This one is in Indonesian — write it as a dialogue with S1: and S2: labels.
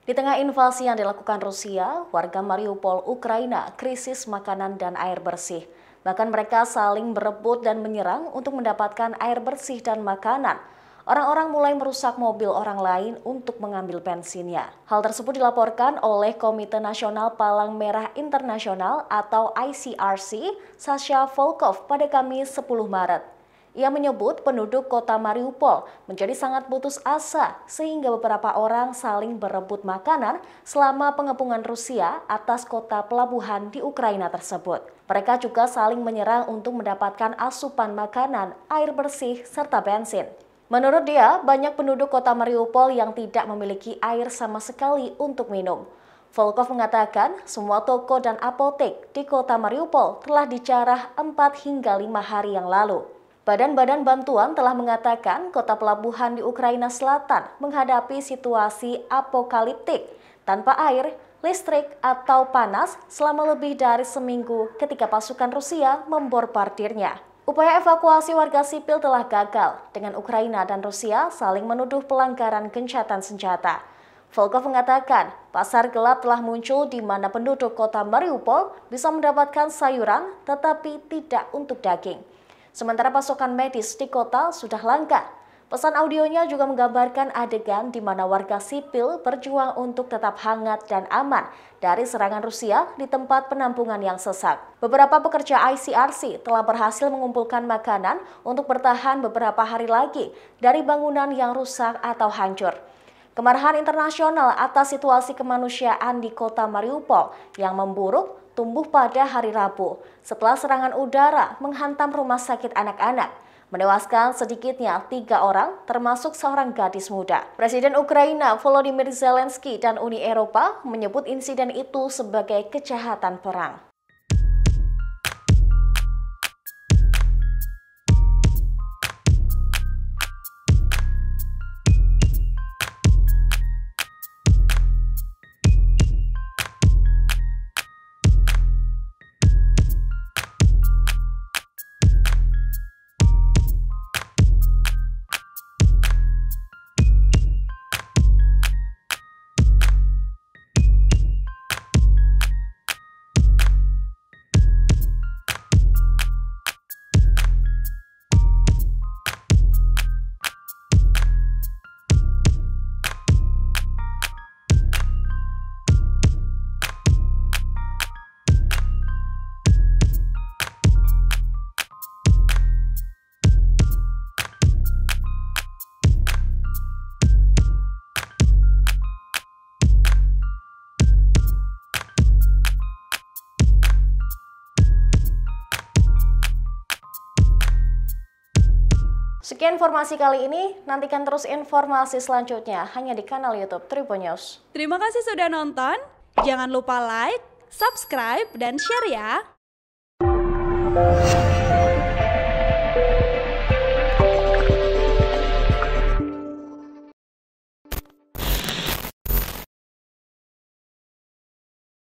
S1: Di tengah invasi yang dilakukan Rusia, warga Mariupol, Ukraina, krisis makanan dan air bersih. Bahkan mereka saling berebut dan menyerang untuk mendapatkan air bersih dan makanan. Orang-orang mulai merusak mobil orang lain untuk mengambil bensinnya. Hal tersebut dilaporkan oleh Komite Nasional Palang Merah Internasional atau ICRC, Sasha Volkov pada Kamis 10 Maret. Ia menyebut penduduk kota Mariupol menjadi sangat putus asa sehingga beberapa orang saling berebut makanan selama pengepungan Rusia atas kota pelabuhan di Ukraina tersebut. Mereka juga saling menyerang untuk mendapatkan asupan makanan, air bersih, serta bensin. Menurut dia, banyak penduduk kota Mariupol yang tidak memiliki air sama sekali untuk minum. Volkov mengatakan semua toko dan apotek di kota Mariupol telah dijarah 4 hingga 5 hari yang lalu. Badan-badan bantuan telah mengatakan kota pelabuhan di Ukraina Selatan menghadapi situasi apokaliptik tanpa air, listrik, atau panas selama lebih dari seminggu ketika pasukan Rusia membombardirnya. Upaya evakuasi warga sipil telah gagal dengan Ukraina dan Rusia saling menuduh pelanggaran gencatan senjata. Volkov mengatakan pasar gelap telah muncul di mana penduduk kota Mariupol bisa mendapatkan sayuran tetapi tidak untuk daging. Sementara pasokan medis di kota sudah langka. Pesan audionya juga menggambarkan adegan di mana warga sipil berjuang untuk tetap hangat dan aman dari serangan Rusia di tempat penampungan yang sesak. Beberapa pekerja ICRC telah berhasil mengumpulkan makanan untuk bertahan beberapa hari lagi dari bangunan yang rusak atau hancur. Kemarahan internasional atas situasi kemanusiaan di kota Mariupol yang memburuk tumbuh pada hari Rabu setelah serangan udara menghantam rumah sakit anak-anak, menewaskan sedikitnya 3 orang termasuk seorang gadis muda. Presiden Ukraina Volodymyr Zelensky dan Uni Eropa menyebut insiden itu sebagai kejahatan perang. Sekian informasi kali ini, nantikan terus informasi selanjutnya hanya di kanal YouTube Tribun News.
S2: Terima kasih sudah nonton, jangan lupa like, subscribe, dan share ya!